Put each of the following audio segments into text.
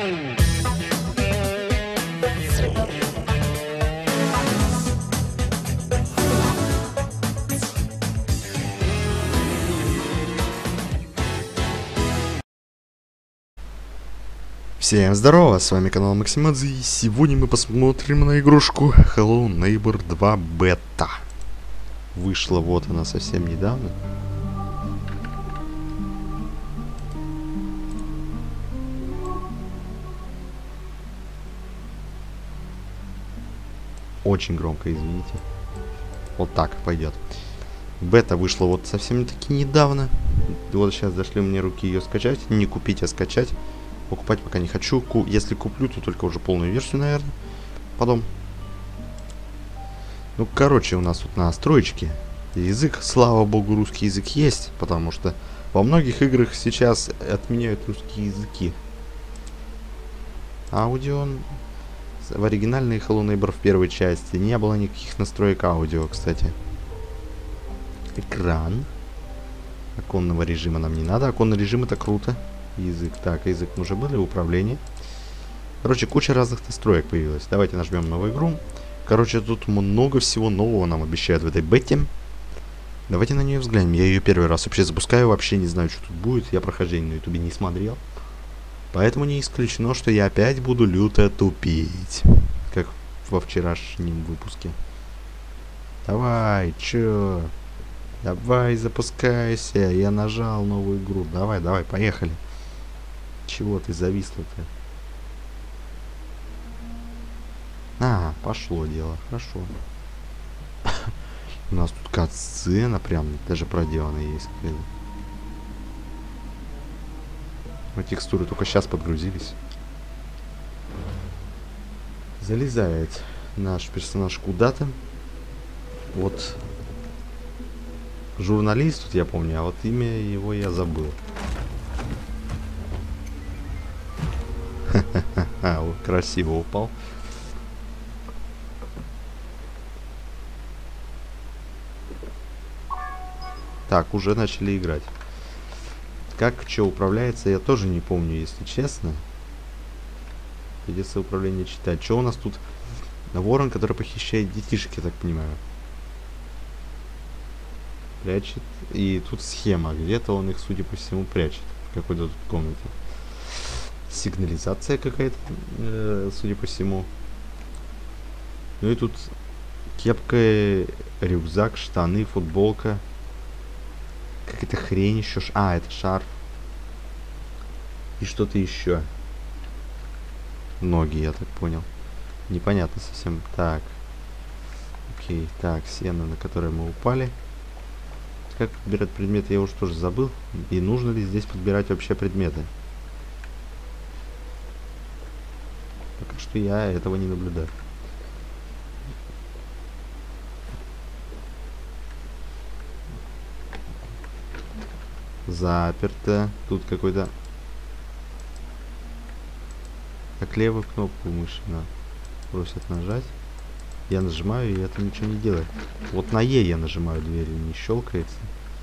Всем здорово, с вами канал Максимадзе, и сегодня мы посмотрим на игрушку Hello Neighbor 2 Beta. Вышла вот она совсем недавно. Очень громко, извините. Вот так пойдет. Бета вышла вот совсем-таки недавно. Вот сейчас дошли мне руки ее скачать. Не купить, а скачать. Покупать пока не хочу. Если куплю, то только уже полную версию, наверное. Потом. Ну, короче, у нас тут настроечки. Язык, слава богу, русский язык есть. Потому что во многих играх сейчас отменяют русские языки. Аудио. В оригинальной Hello Neighbor в первой части не было никаких настроек аудио, кстати. Экран. Оконного режима нам не надо. Оконный режим — это круто. Язык. Так, язык мы уже были. Управление. Короче, куча разных настроек появилась. Давайте нажмем новую игру. Короче, тут много всего нового нам обещают в этой бете. Давайте на нее взглянем. Я ее первый раз вообще запускаю. Вообще не знаю, что тут будет. Я прохождение на ютубе не смотрел. Поэтому не исключено, что я опять буду люто тупить. Как во вчерашнем выпуске. Давай, чё? Давай, запускайся. Я нажал новую игру. Давай, давай, поехали. Чего ты зависла-то? А, пошло дело. Хорошо. У нас тут кат-сцена прям даже проделана есть. Но текстуры только сейчас подгрузились. Залезает наш персонаж куда-то. Вот. Журналист тут я помню, а вот имя его я забыл. Ха-ха-ха, красиво упал. Так, уже начали играть. Как что управляется, я тоже не помню, если честно. Придется управление читать. Что у нас тут? Ворон, который похищает детишек, я так понимаю. Прячет. И тут схема. Где-то он их, судя по всему, прячет. В какой-то тут комнате. Сигнализация какая-то, судя по всему. Ну и тут кепка, рюкзак, штаны, футболка. Какая-то хрень еще. А, это шарф. И что-то еще. Ноги, я так понял. Непонятно совсем. Так. Окей. Так, сено, на которое мы упали. Как подбирать предметы, я уже тоже забыл. И нужно ли здесь подбирать вообще предметы? Пока что я этого не наблюдаю. Заперто. Тут какой-то... Так, левую кнопку мыши просят нажать. Я нажимаю, и это ничего не делает. Вот на Е я нажимаю, дверь не щелкается.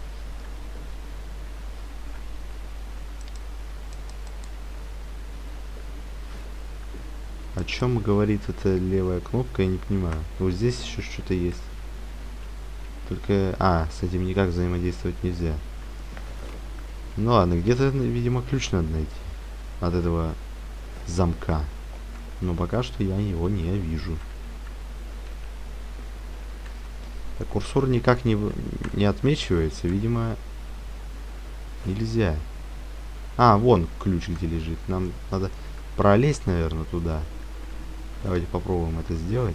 О чем говорит эта левая кнопка, я не понимаю. Вот здесь еще что-то есть. Только... А, с этим никак взаимодействовать нельзя. Ну ладно, где-то, видимо, ключ надо найти. От этого замка. Но пока что я его не вижу. Так, курсор никак не отмечивается. Видимо, нельзя. А, вон ключ где лежит. Нам надо пролезть, наверное, туда. Давайте попробуем это сделать.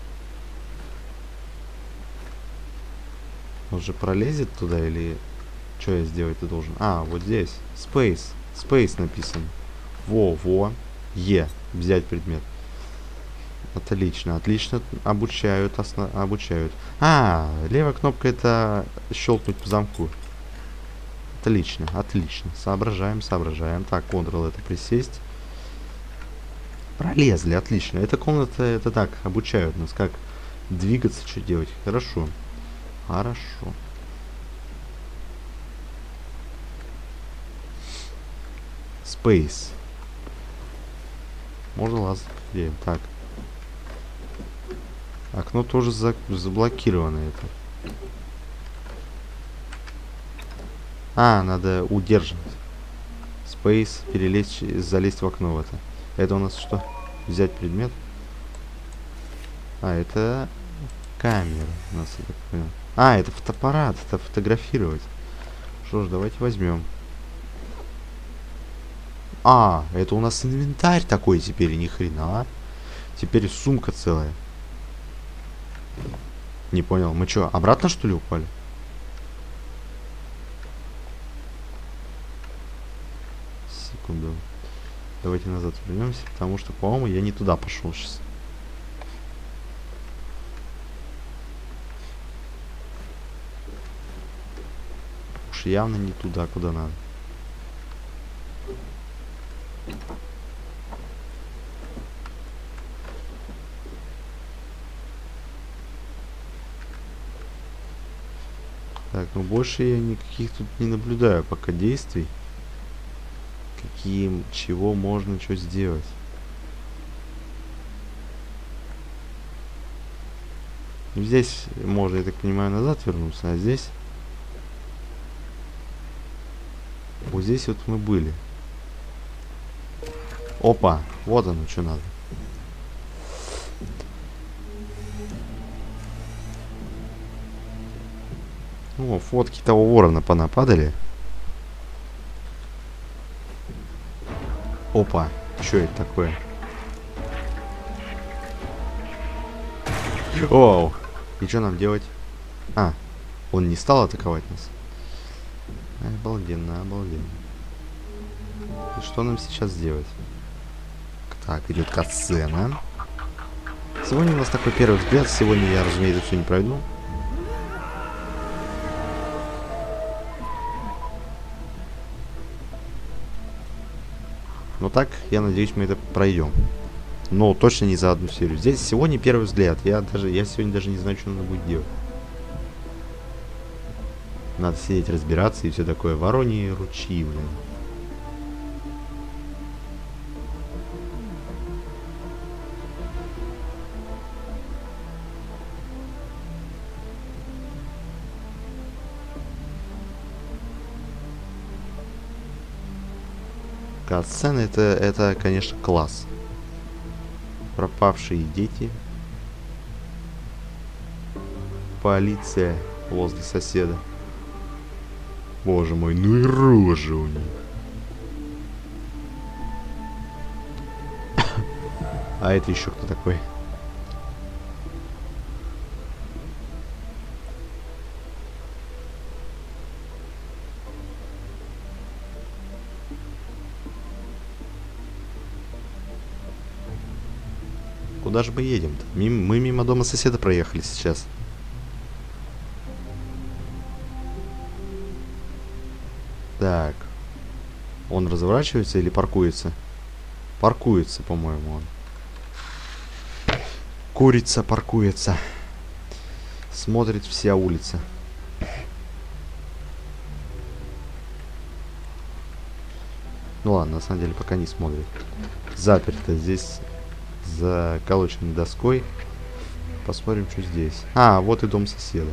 Он же пролезет туда или... Что я сделать-то должен? А, вот здесь. Space. Space написано. Во. Е. Взять предмет. Отлично. Отлично. Обучают. Обучают. А, левая кнопка — это щелкнуть по замку. Отлично. Отлично. Соображаем. Так, Ctrl — это присесть. Пролезли. Отлично. Эта комната, это так, обучают нас, как двигаться, что делать. Хорошо. Хорошо. Space. Можно лазать. Так. Окно тоже заблокировано это. А, надо удерживать. Space, перелезть, залезть в окно в это. Это у нас что? Взять предмет. А, это камера у нас, я так понял. А, это фотоаппарат, это фотографировать. Что ж, давайте возьмем. А, это у нас инвентарь такой теперь, ни хрена. Теперь сумка целая. Не понял, мы что, обратно что ли упали? Секунду. Давайте назад вернемся, потому что, по-моему, я не туда пошел сейчас. Уж явно не туда, куда надо. Так, ну больше я никаких тут не наблюдаю пока действий. Каким, чего можно, что сделать. Ну, здесь можно, я так понимаю, назад вернуться, а здесь... Вот здесь вот мы были. Опа, вот оно, что надо. О, фотки того ворона понападали. Опа, что это такое? Оу, и что нам делать? А, он не стал атаковать нас. Обалденно, обалденно. И что нам сейчас делать? Так, идет катсцена. Сегодня у нас такой первый взгляд. Сегодня я, разумеется, все не пройду. Но так, я надеюсь, мы это пройдем. Но точно не за одну серию. Здесь сегодня первый взгляд. Я сегодня даже не знаю, что надо будет делать. Надо сидеть, разбираться и все такое. Вороньи ручьи, блин. Катсцена это, конечно, класс. Пропавшие дети. Полиция возле соседа. Боже мой, ну и рожа у них. А это еще кто такой? Куда же мы едем-то? Мы мимо дома соседа проехали сейчас. Так. Он разворачивается или паркуется? Паркуется, по-моему, он. Курица паркуется. Смотрит вся улица. Ну ладно, на самом деле пока не смотрит. Заперто здесь заколоченной доской. Посмотрим, что здесь. А, вот и дом соседа.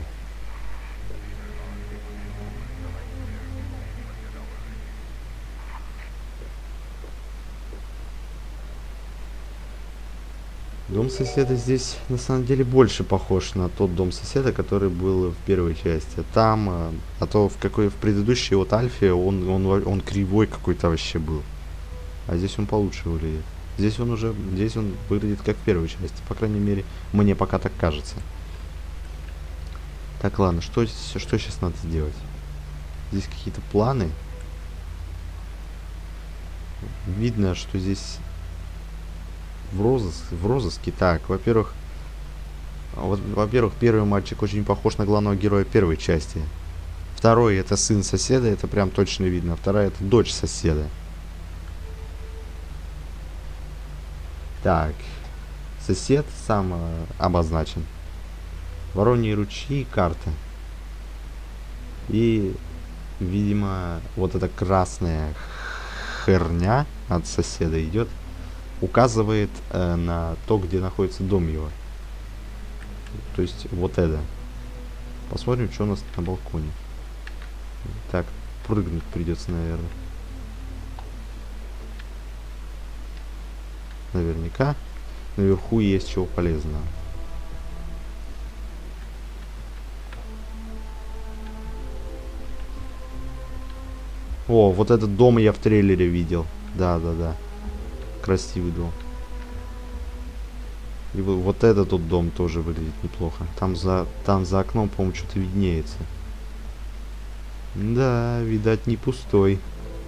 Дом соседа здесь на самом деле больше похож на тот дом соседа, который был в первой части. Там, а то в предыдущей вот Альфе он кривой какой-то вообще был. А здесь он получше выглядит. Здесь он выглядит как в первой части. По крайней мере, мне пока так кажется. Так, ладно, что сейчас надо сделать? Здесь какие-то планы. Видно, что здесь в розыске. Так, во-первых, первый мальчик очень похож на главного героя первой части. Второй это сын соседа, это прям точно видно. Вторая это дочь соседа. Так, сосед сам обозначен. Вороньи ручьи, карта. И, видимо, вот эта красная херня от соседа идет указывает на то, где находится дом его. То есть вот это. Посмотрим, что у нас на балконе. Так, прыгнуть придется, наверное. Наверняка. Наверху есть чего полезного. О, вот этот дом я в трейлере видел. Да. Красивый дом. И вот этот вот дом тоже выглядит неплохо. Там за окном, по-моему, что-то виднеется. Да, видать, не пустой.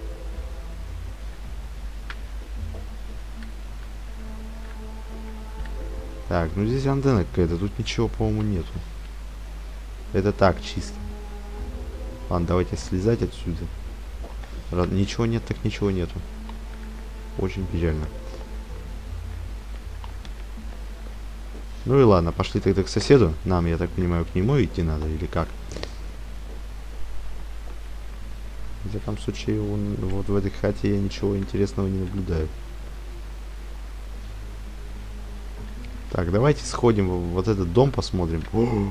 Так, ну здесь антенна какая-то. Тут ничего, по-моему, нету. Это так, чисто. Ладно, давайте слезать отсюда. Ничего нет, так ничего нету. Очень печально. Ну и ладно, пошли тогда к соседу. Нам, я так понимаю, к нему идти надо или как? В таком случае, вот в этой хате я ничего интересного не наблюдаю. Так, давайте сходим в вот этот дом, посмотрим.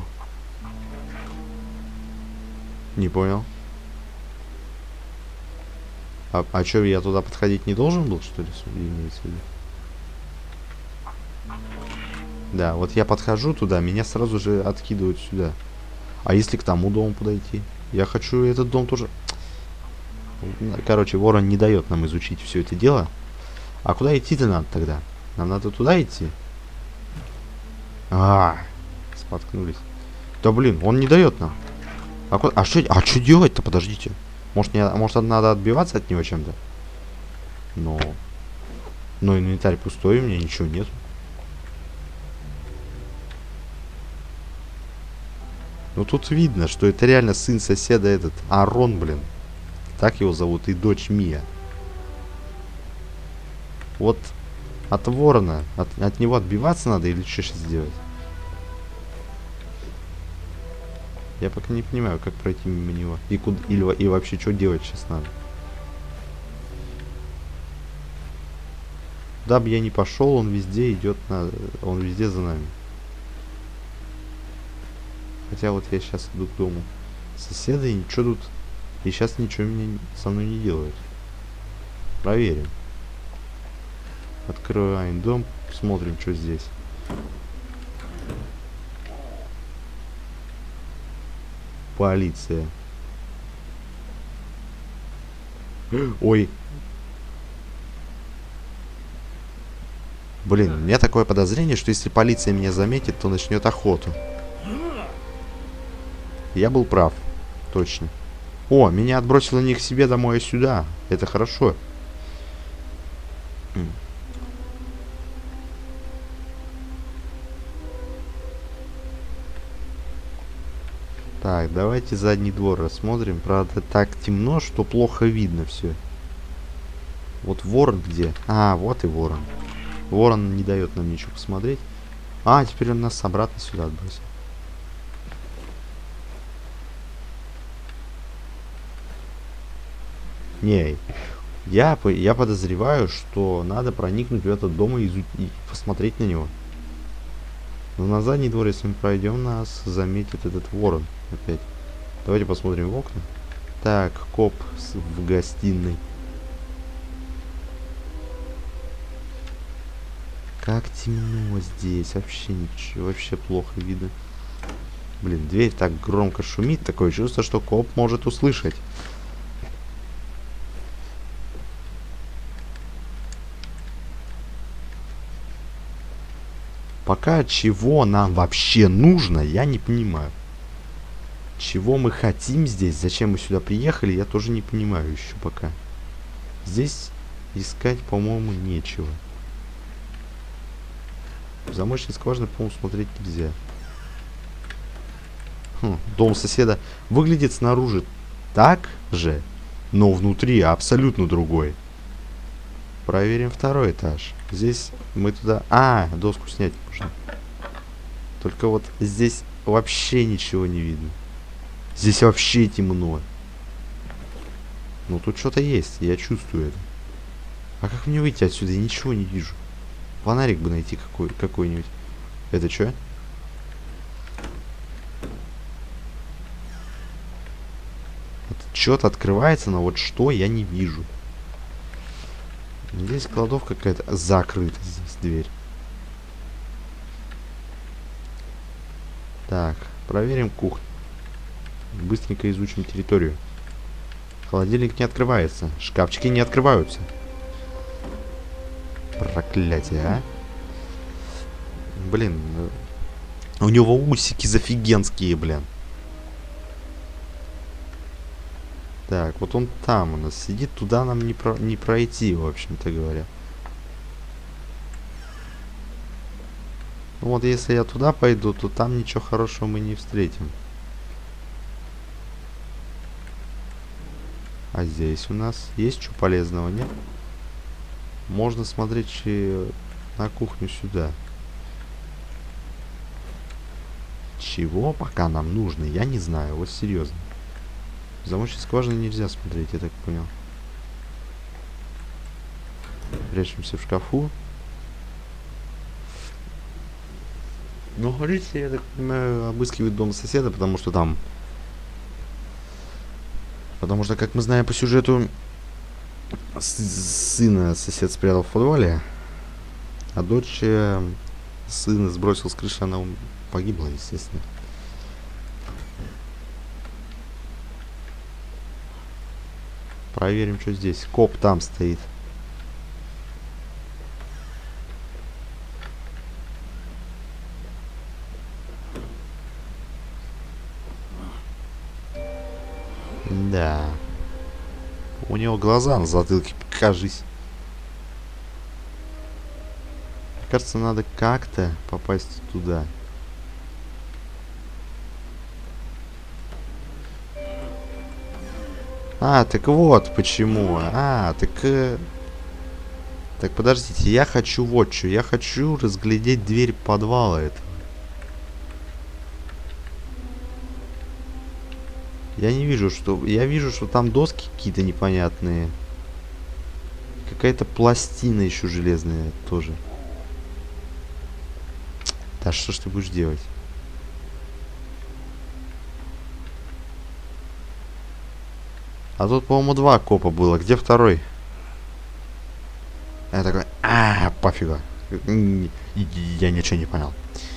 Не понял. А что, я туда подходить не должен был, что ли, имеется в виду? Да, вот я подхожу туда, меня сразу же откидывают сюда. А если к тому дому подойти? Я хочу этот дом тоже... Короче, ворон не дает нам изучить все это дело. А куда идти-то надо тогда? Нам надо туда идти? Споткнулись. Да блин, он не дает нам. А что делать-то? Подождите. Может надо отбиваться от него чем-то? Но инвентарь пустой, у меня ничего нет. Ну тут видно, что это реально сын соседа этот. Арон, блин. Так его зовут, и дочь Мия. Вот от ворона, от него отбиваться надо или что сейчас делать? Я пока не понимаю, как пройти мимо него. И вообще, что делать сейчас надо. Куда бы я ни пошел, он везде идет он везде за нами. Хотя вот я сейчас иду к дому соседа, и ничего тут... И сейчас ничего со мной не делают. Проверим. Открываем дом, смотрим, что здесь. Полиция. Ой. Блин, у меня такое подозрение, что если полиция меня заметит, то начнет охоту. Я был прав. Точно. О, меня отбросило не к себе домой, а сюда. Это хорошо. Так, давайте задний двор рассмотрим. Правда, так темно, что плохо видно все. Вот ворон где? А, вот и ворон. Ворон не дает нам ничего посмотреть. А, теперь он нас обратно сюда отбросил. Не, я подозреваю, что надо проникнуть в этот дом и посмотреть на него. Но на задний двор, если мы пройдем, нас заметит этот ворон опять. Давайте посмотрим в окна. Так, коп в гостиной. Как темно здесь. Вообще ничего, вообще плохо видно. Блин, дверь так громко шумит. Такое чувство, что коп может услышать. Пока чего нам вообще нужно, я не понимаю. Чего мы хотим здесь, зачем мы сюда приехали, я тоже не понимаю еще пока. Здесь искать, по-моему, нечего. В замочной скважине, по-моему, смотреть нельзя. Дом соседа выглядит снаружи так же, но внутри абсолютно другой. Проверим второй этаж. Здесь мы туда... А, доску снять можно. Только вот здесь вообще ничего не видно. Здесь вообще темно. Ну, тут что-то есть, я чувствую это. А как мне выйти отсюда? Я ничего не вижу. Фонарик бы найти какой-нибудь. Это что? Что-то открывается, но вот что я не вижу. Здесь кладовка какая-то. Закрыта здесь дверь. Так, проверим кухню. Быстренько изучим территорию. Холодильник не открывается. Шкафчики не открываются. Проклятие, а. Блин. У него усики зафигенские, блин. Так, вот он там у нас сидит. Туда нам не пройти, в общем-то говоря. Вот если я туда пойду, то там ничего хорошего мы не встретим. А здесь у нас есть что полезного, нет? Можно смотреть на кухню сюда. Чего пока нам нужно, я не знаю, вот серьезно. Замочной скважины нельзя смотреть, я так понял. Прячемся в шкафу. Ну, говорите, я так понимаю, обыскивает дом соседа, потому что там... Потому что, как мы знаем по сюжету, сына сосед спрятал в подвале, а дочь сына сбросил с крыши, она погибла, естественно. Проверим, что здесь. Коп там стоит. Да. У него глаза на затылке, кажись. Мне кажется, надо как-то попасть туда. А, так вот почему. А, так... Так, подождите, я хочу вот что. Я хочу разглядеть дверь подвала этого. Я не вижу, что... Я вижу, что там доски какие-то непонятные. Какая-то пластина еще железная тоже. Да что ж ты будешь делать? А тут, по-моему, 2 копа было. Где второй? Я такой... пофигу. Я ничего не понял.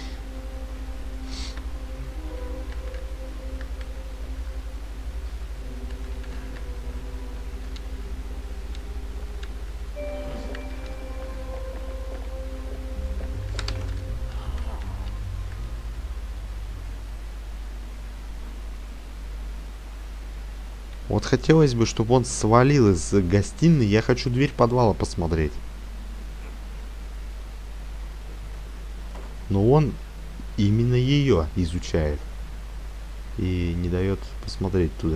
Вот хотелось бы, чтобы он свалил из гостиной. Я хочу дверь подвала посмотреть. Но он именно ее изучает. И не дает посмотреть туда.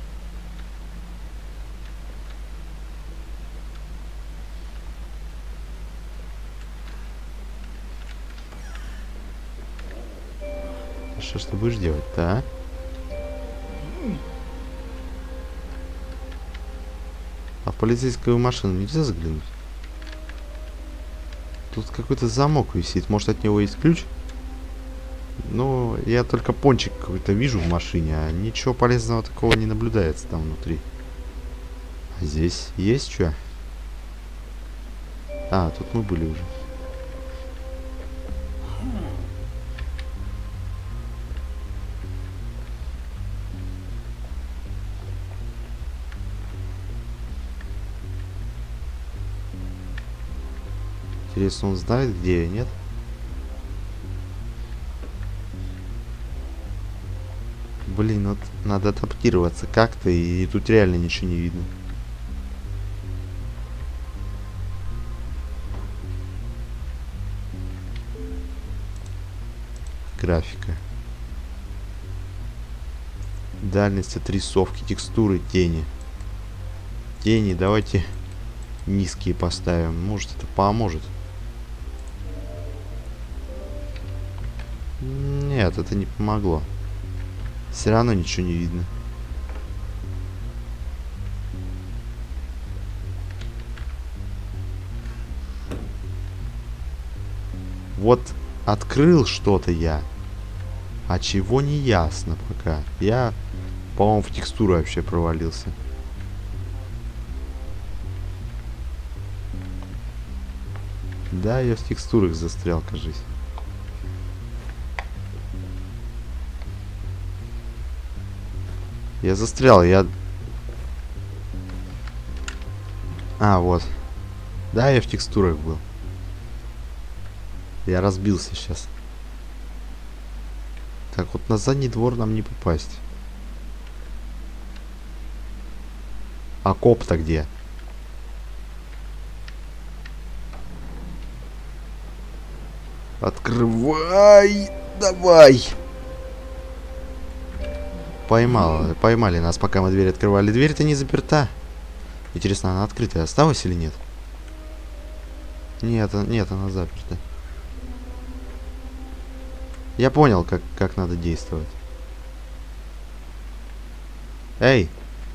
Что ж ты будешь делать-то, а? А в полицейскую машину нельзя заглянуть? Тут какой-то замок висит. Может, от него есть ключ? Ну, я только пончик какой-то вижу в машине, а ничего полезного такого не наблюдается там внутри. А здесь есть что? А, тут мы были уже. Интересно, он знает, где я, нет? Блин, вот надо адаптироваться как-то, и тут реально ничего не видно. Графика. Дальность отрисовки, текстуры, тени. Тени давайте низкие поставим. Может, это поможет. Нет, это не помогло. Все равно ничего не видно. Вот открыл что-то я. А чего не ясно пока. Я, по-моему, в текстуру вообще провалился. Да, я в текстурах застрял, кажись. Я застрял, я... А, вот. Да, я в текстурах был. Я разбился сейчас. Так, вот на задний двор нам не попасть. А коп-то где? Открывай! Давай! Поймали нас, пока мы дверь открывали. Дверь-то не заперта. Интересно, она открытая осталась или нет? Нет, нет, она заперта. Я понял, как надо действовать. Эй!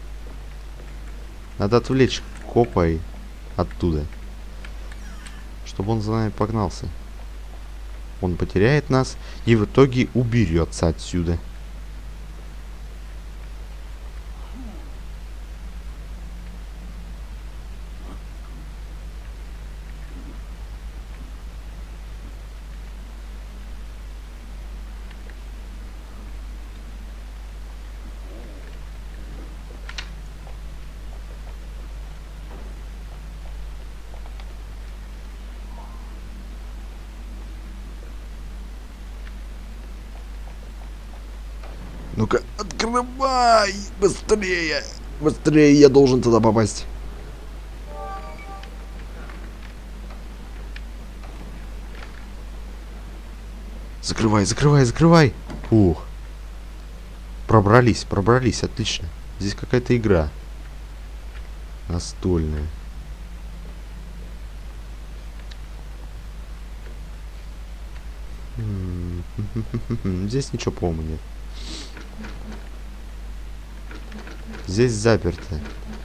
Надо отвлечь копа и оттуда. Чтобы он за нами погнался. Он потеряет нас и в итоге уберется отсюда. Ну-ка, открывай! Быстрее! Быстрее, я должен туда попасть. Закрывай, закрывай, закрывай! Ух. Пробрались, пробрались, отлично. Здесь какая-то игра. Настольная. Здесь ничего, по-моему, нет. Здесь заперто.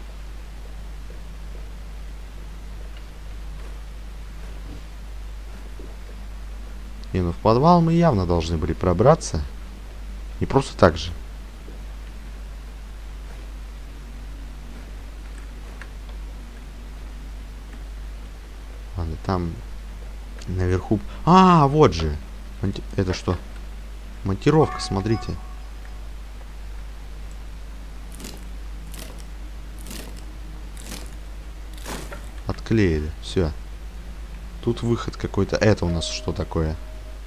Не, ну в подвал мы явно должны были пробраться. Не просто так же. Ладно, там наверху... А, вот же. Это что? Монтировка, смотрите. Отклеили. Все. Тут выход какой-то. Это у нас что такое?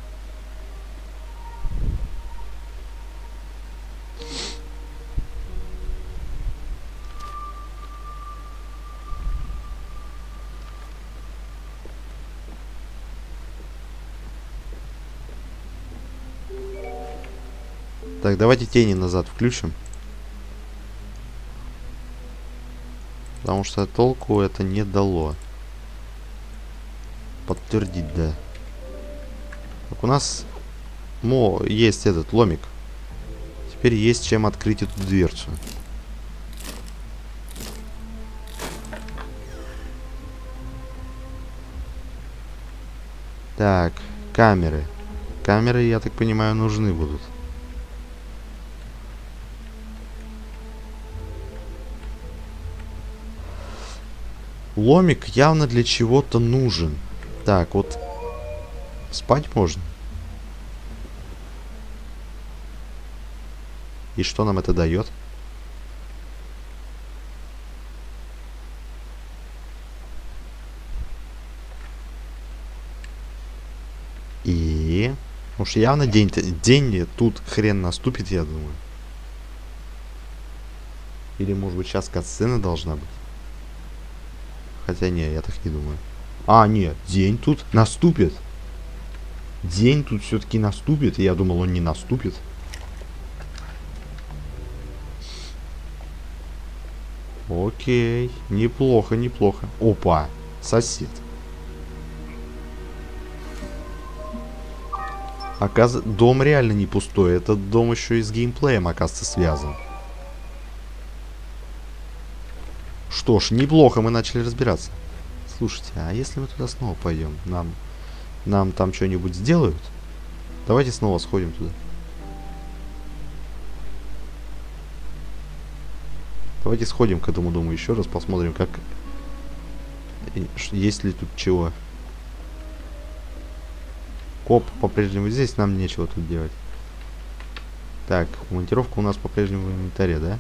Так, давайте тени назад включим. Потому что толку это не дало. Подтвердить, да. Так, у нас есть этот ломик. Теперь есть чем открыть эту дверцу. Так, камеры. Камеры, я так понимаю, нужны будут. Ломик явно для чего-то нужен. Так, вот спать можно. И что нам это дает? И... Уж явно день тут хрен наступит, я думаю. Или, может быть, сейчас катсцена должна быть. Хотя не, я так не думаю. А, нет, день тут наступит. День тут все-таки наступит. Я думал, он не наступит. Окей. Неплохо, неплохо. Опа, сосед. Оказывается, дом реально не пустой. Этот дом еще и с геймплеем, оказывается, связан. Что ж, неплохо, мы начали разбираться. Слушайте, а если мы туда снова пойдем? Нам нам там что-нибудь сделают. Давайте снова сходим туда. Давайте сходим к этому дому еще раз, посмотрим, как... Есть ли тут чего. Коп по-прежнему здесь, нам нечего тут делать. Так, монтировка у нас по-прежнему в инвентаре, да?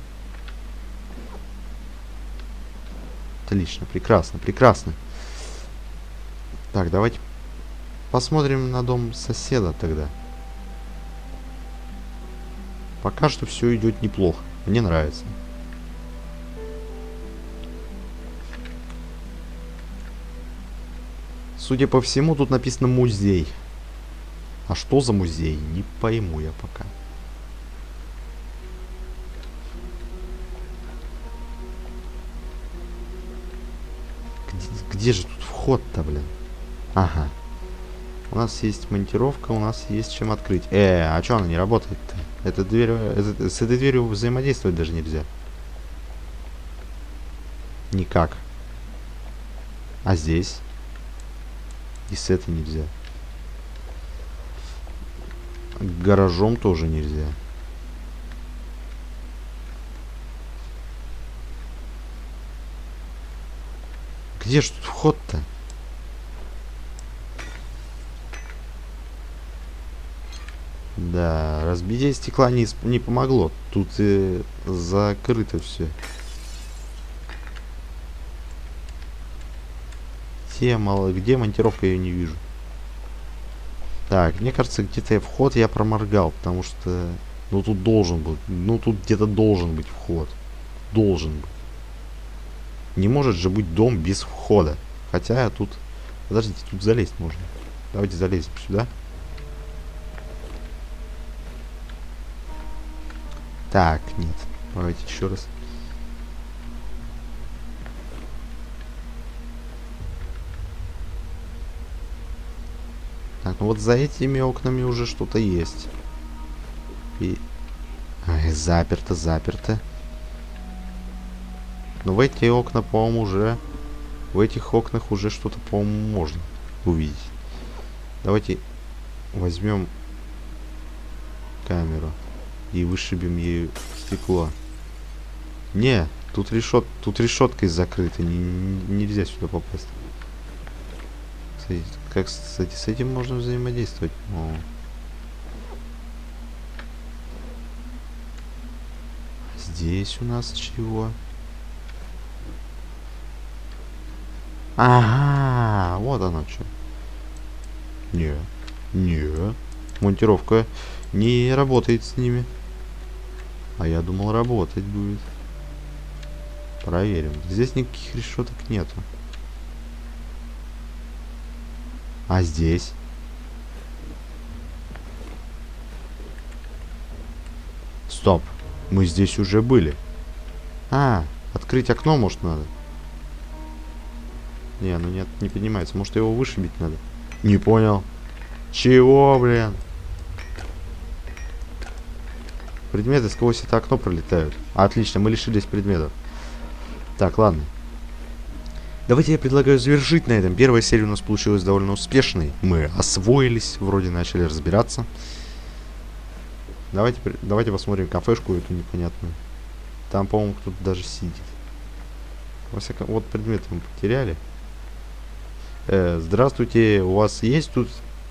Отлично, прекрасно, прекрасно. Так, давайте посмотрим на дом соседа тогда. Пока что все идет неплохо. Мне нравится. Судя по всему, тут написано музей. А что за музей? Не пойму я пока. Где же тут вход-то, блин? Ага. У нас есть монтировка, у нас есть чем открыть. А что она не работает-то? Эта дверь, с этой дверью взаимодействовать даже нельзя. Никак. А здесь? И с этой нельзя. Гаражом тоже нельзя. Где ж тут вход-то? Да, разбитие стекла не помогло. Тут закрыто все. Где монтировка, я ее не вижу. Так, мне кажется, где-то вход я проморгал, потому что... Ну, тут должен быть. Ну, тут где-то должен быть вход. Должен быть. Не может же быть дом без входа. Хотя тут... Подождите, тут залезть можно. Давайте залезем сюда. Так, нет. Давайте еще раз. Так, ну вот за этими окнами уже что-то есть. И... Ай, заперто, заперто. Но в эти окна, по-моему, уже... В этих окнах уже что-то, по-моему, можно увидеть. Давайте возьмем камеру и вышибем ею стекло. Не, тут решеткой закрыто. Нельзя сюда попасть. Кстати, с этим можно взаимодействовать. О. Здесь у нас чего? Ага, вот оно что. Не. Монтировка не работает с ними. А я думал, работать будет. Проверим. Здесь никаких решеток нету. А здесь? Стоп. Мы здесь уже были. А, открыть окно, может, надо? Не, ну нет, не поднимается. Может, его вышибить надо? Не понял. Чего, блин? Предметы сквозь это окно пролетают. Отлично, мы лишились предметов. Так, ладно. Давайте я предлагаю завершить на этом. Первая серия у нас получилась довольно успешной. Мы освоились, вроде начали разбираться. Давайте посмотрим кафешку эту непонятную. Там, по-моему, кто-то даже сидит. Во всяком... Вот предметы мы потеряли. Здравствуйте, у вас есть тут...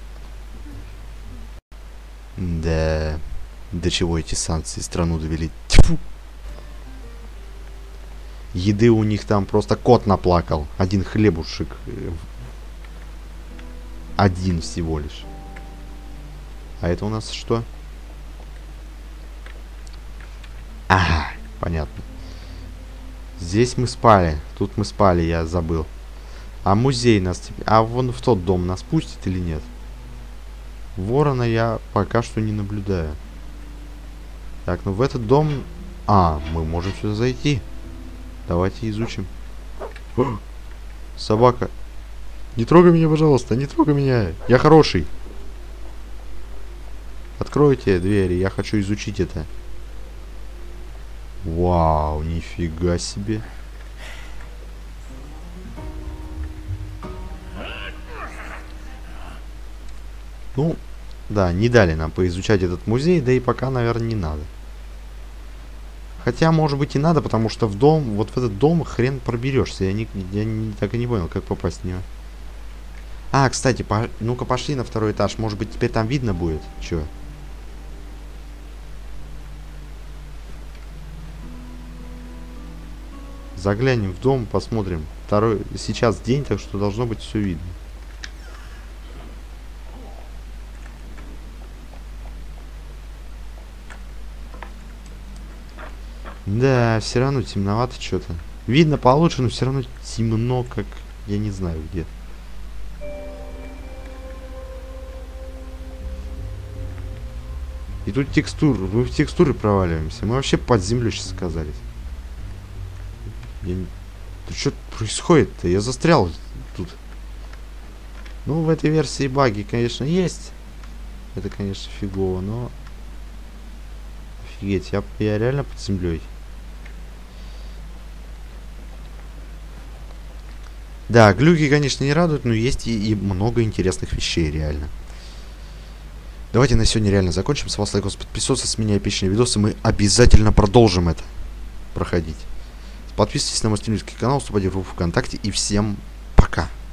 Да... До чего эти санкции страну довели? Тьфу! Еды у них там просто кот наплакал. Один хлебушек. Один всего лишь. А это у нас что? Ага, понятно. Здесь мы спали. Тут мы спали, я забыл. А музей нас теперь... А вон в тот дом нас пустит или нет? Ворона я пока что не наблюдаю. Так, ну в этот дом... А, мы можем сюда зайти. Давайте изучим. О, собака. Не трогай меня, пожалуйста, не трогай меня. Я хороший. Откройте двери, я хочу изучить это. Вау, нифига себе. Ну, да, не дали нам поизучать этот музей, да и пока, наверное, не надо. Хотя, может быть, и надо, потому что в дом, вот в этот дом хрен проберешься. Так и не понял, как попасть в него. А, кстати, ну-ка пошли на второй этаж. Может быть, теперь там видно будет. Чё? Заглянем в дом, посмотрим. Сейчас день, так что должно быть все видно. Да, все равно темновато что-то. Видно получше, но все равно темно, как я не знаю где. И тут текстуры. Мы в текстуры проваливаемся. Мы вообще под землю сейчас оказались. Что происходит-то? Я застрял тут. Ну, в этой версии баги, конечно, есть. Это, конечно, фигово, но... Офигеть, я реально под землей. Да, глюки, конечно, не радуют, но есть и много интересных вещей, реально. Давайте на сегодня реально закончим. С вас лайк, подписываться, с меня эпичные видосы. Мы обязательно продолжим это проходить. Подписывайтесь на мой стримский канал, вступайте в группу ВКонтакте. И всем пока.